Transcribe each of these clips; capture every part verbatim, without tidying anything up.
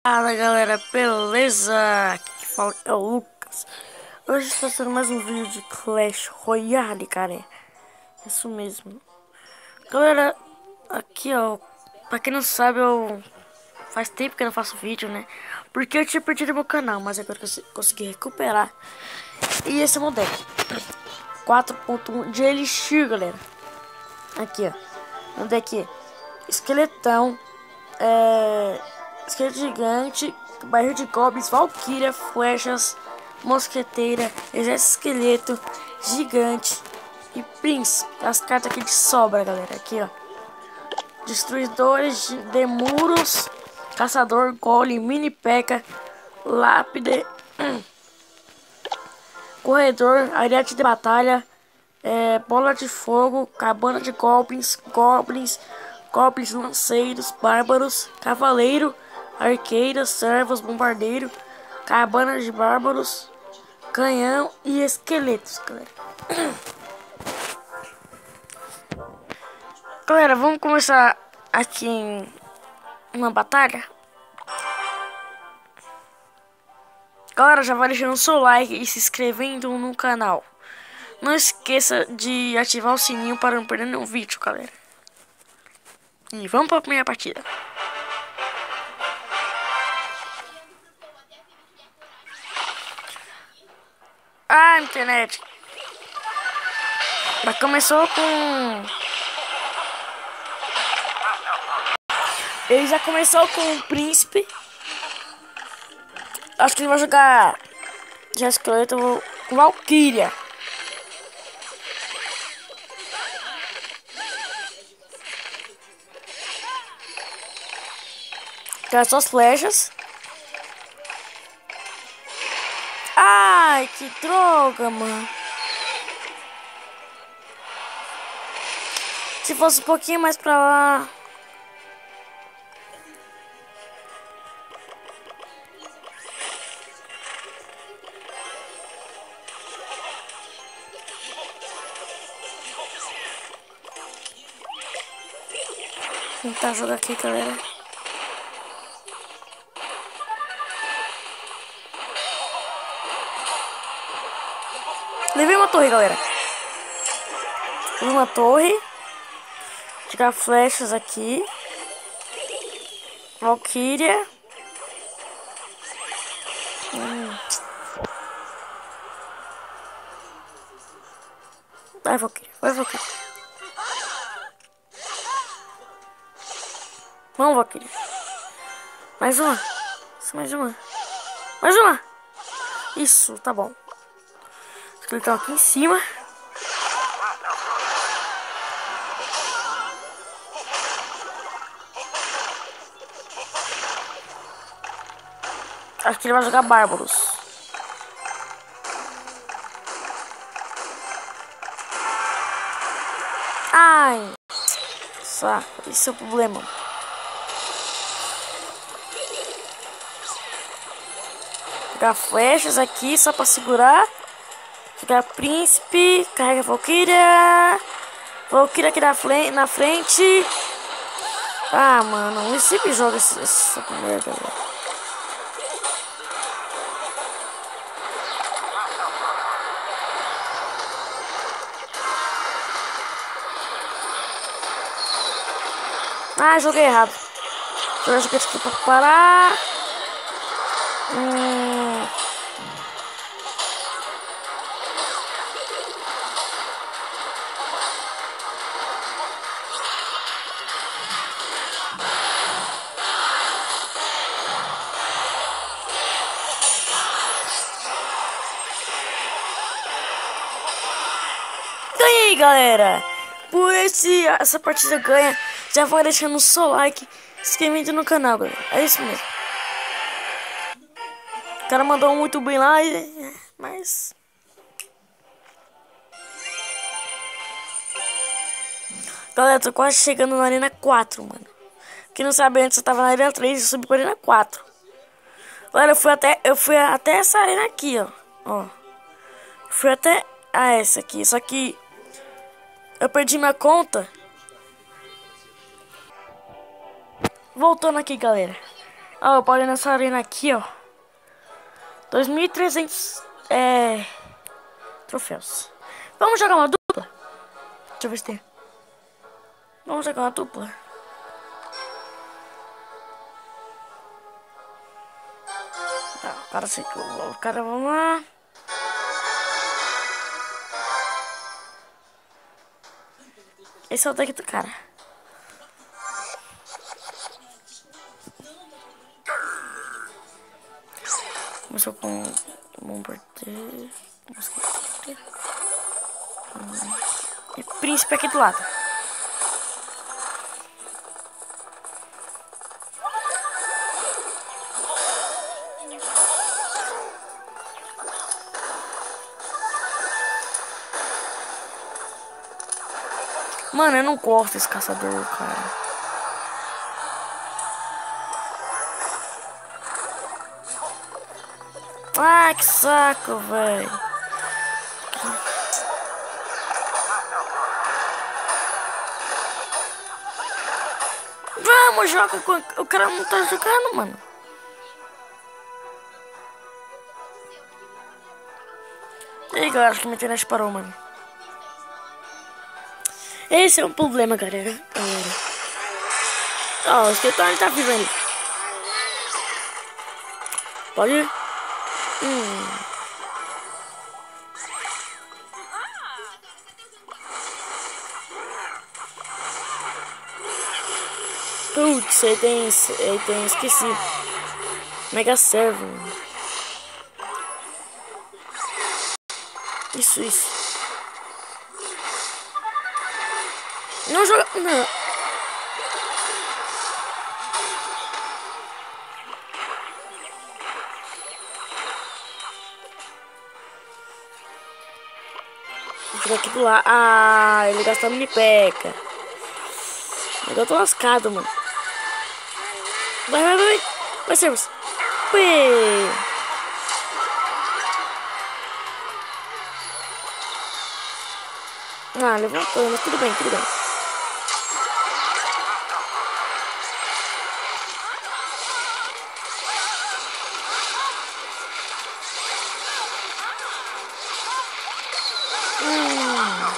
Fala galera, beleza? Aqui que fala é o Lucas. Hoje estou fazendo mais um vídeo de Clash Royale, cara. É isso mesmo. Galera, aqui ó, pra quem não sabe, eu faz tempo que eu não faço vídeo, né? Porque eu tinha perdido meu canal, mas agora eu consegui recuperar. E esse é o meu deck quatro ponto um de Elixir, galera. Aqui ó, meu deck esqueletão, é... esqueleto gigante, barril de goblins, valquíria, flechas, mosqueteira, exército esqueleto, gigante e príncipe. As cartas aqui de sobra, galera. Aqui, ó. Destruidores de muros, caçador, golem, mini peca, lápide, corredor, ariete de batalha, é, bola de fogo, cabana de goblins, goblins, goblins lanceiros, bárbaros, cavaleiro, arqueiros, servos, bombardeiro, cabana de bárbaros, canhão e esqueletos, galera. Galera, vamos começar aqui em uma batalha. Galera, já vai deixando o seu like e se inscrevendo no canal. Não esqueça de ativar o sininho para não perder nenhum vídeo, galera. E vamos para a primeira partida. Ah, internet. Mas começou com... Ele já começou com o príncipe. Acho que ele vai jogar já esqueleto com valquíria. Tem as suas flechas. Ai, que droga, mano. Se fosse um pouquinho mais pra lá. Vou tentar jogar aqui, galera. Levei uma torre, galera. Levei uma torre. Tirar flechas aqui. Valquíria. Hum. Vai, Valquíria. Vai, Valquíria. Vamos, Valquíria. Mais uma. Mais uma. Mais uma. Isso, tá bom. Ele tá aqui em cima. Acho que ele vai jogar bárbaros. Ai, saco, esse é o problema. Jogar flechas aqui só pra segurar. Jogar príncipe, carrega valquíria. Valquíria aqui na frente, na frente. Ah, mano, eu sempre jogo essa, essa merda, velho. Ah, joguei errado. Eu joguei aqui pra parar. Hum. Ganhei, galera! Por esse, essa partida ganha, já vai deixando o seu like, se inscrevendo no canal, galera. É isso mesmo. O cara mandou muito bem lá, mas... Galera, tô quase chegando na Arena quatro, mano. Quem não sabe, antes eu tava na Arena três e subi pra Arena quatro. Galera, eu fui até, eu fui até essa arena aqui, ó. Ó. Fui até a essa aqui, só que... eu perdi minha conta. Voltando aqui, galera. Ó, eu parei nessa arena aqui, ó. dois mil e trezentos é, troféus. Vamos jogar uma dupla? Deixa eu ver se tem. Vamos jogar uma dupla. Tá, o cara se... O cara, vamos lá. Esse é o deck do cara. Começou com um porteiro. E príncipe aqui do lado. Mano, eu não gosto desse caçador, cara. Ah, que saco, velho. Vamos, joga com... O cara não tá jogando, mano. E aí, galera, acho que minha internet parou, mano. Esse é um problema, galera. galera. Ó, o escritório tá vivo ali. Pode ir? Hum. Putz, ele tem, ele tem, esqueci. Mega Server. Isso, isso. Não joga, não. Vou jogar aqui do lado. Ah, ele gastou a mini peca. Eu tô lascado, mano. Vai, vai, vai. Vai, Servus. Ué. Ah, levantou, mas tudo bem, tudo bem. Hum.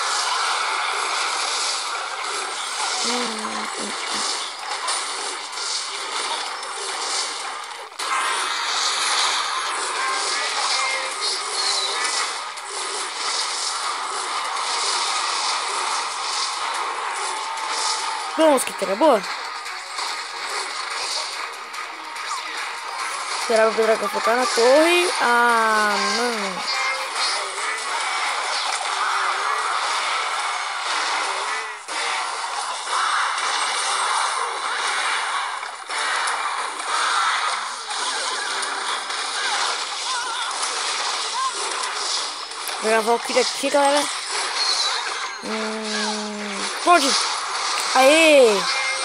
Hum, hum, hum. Vamos, que era boa. Esperava o Dragão focar na torre. Ah, mano. Vou gravar o Valkyrie aqui, galera. Hum, pode. Aê!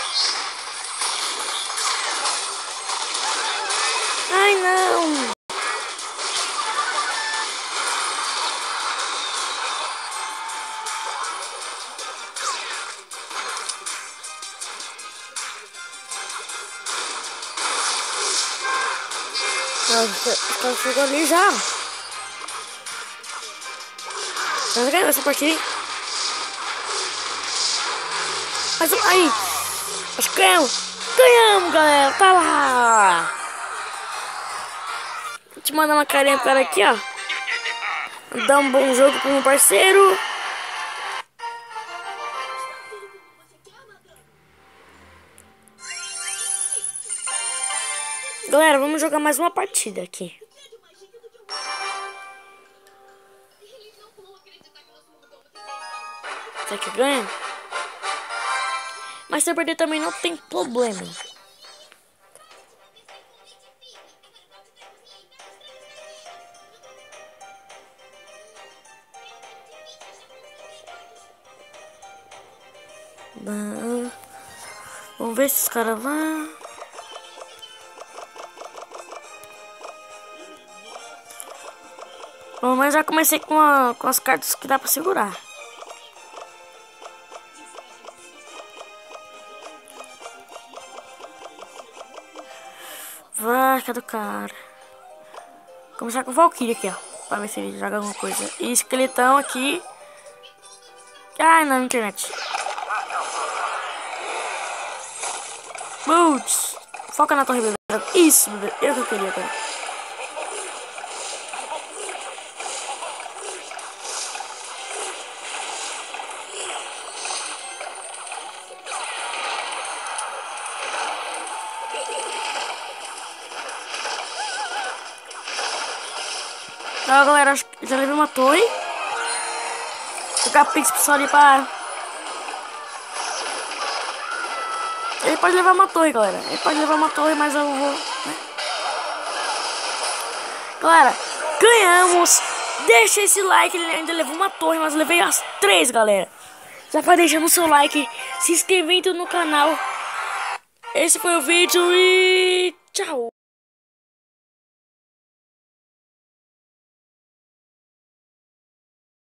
Ai, não! Nossa, o cara chegou ali já. Nós ganhamos essa partida. Mas aí, acho que ganhamos. Ganhamos, galera. Tá lá. Vou te mandar uma carinha pro cara aqui, ó. Dar um bom jogo pro meu parceiro. Galera, vamos jogar mais uma partida aqui. Será que ganha? Mas se eu perder também não tem problema. Vamos ver esses caras lá. Bom, mas já comecei com, a, com as cartas que dá pra segurar. Vai, cadê o cara? Vou começar com o Valkyrie aqui, ó. Pra ver se ele joga alguma coisa. E esqueletão aqui. Ai, não, internet. Putz. Foca na torre, bebê. Isso, bebê. Eu que eu queria, cara. Então, galera, acho que já levei uma torre. Vou jogar Pix pro ali pra... Ele pode levar uma torre, galera. Ele pode levar uma torre, mas eu vou... Né? Galera, ganhamos. Deixa esse like. Ele ainda levou uma torre, mas eu levei as três, galera. Já vai deixando o seu like, se inscrevendo no canal. Esse foi o vídeo e tchau.